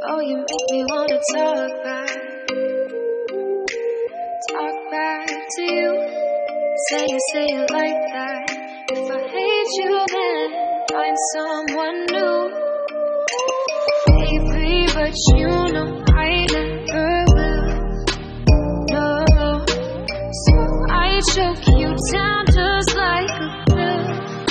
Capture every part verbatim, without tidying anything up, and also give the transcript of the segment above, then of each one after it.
Oh, you make me wanna talk back, talk back to you. Say it, say it like that. If I hate you, then find someone new. Baby, but you know I never will. No, so I choke you down just like a pill.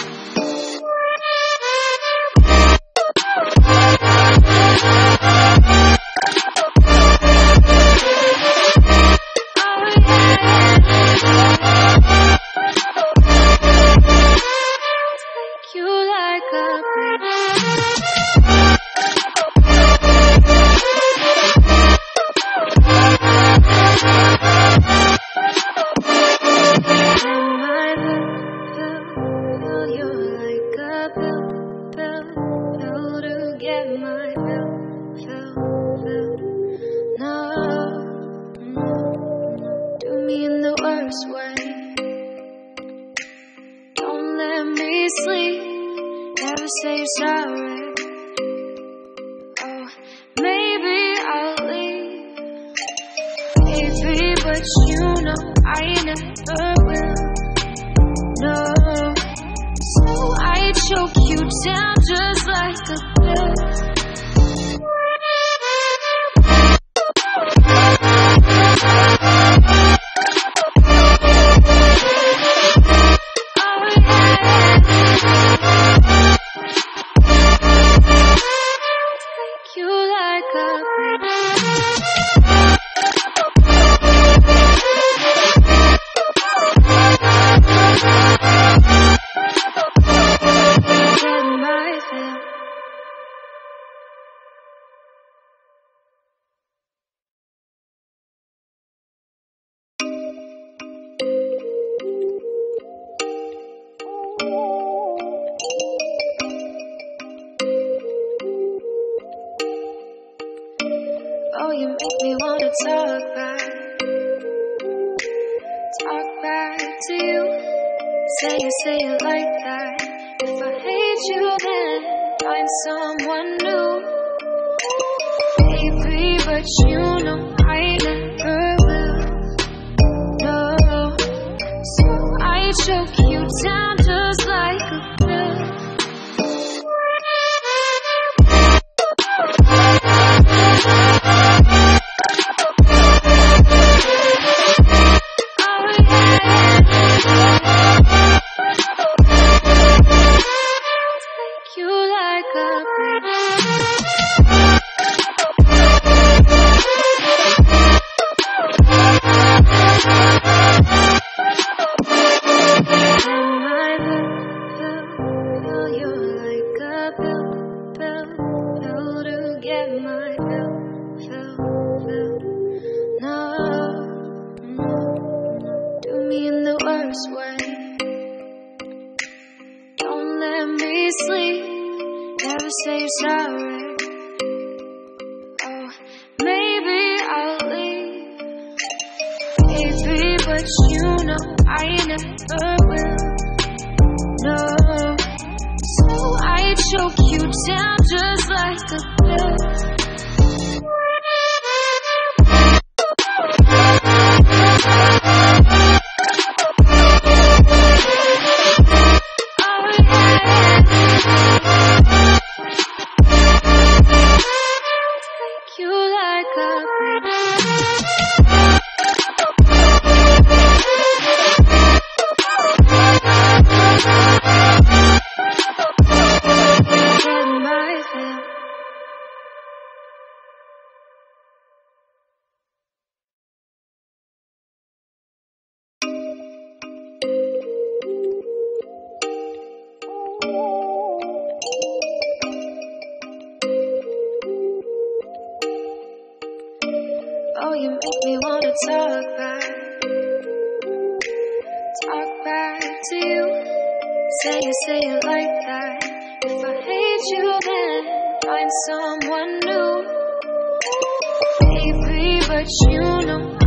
Oh, you make me wanna talk back, talk back to you. Say it, say it like that. If I hate you, then find someone new. Baby, but you know I never will. No, so I choke you down just like a pill. Oh, you make me wanna talk back, talk back to you. Say it, say it like that. If I hate you, then find someone new. Baby, but you know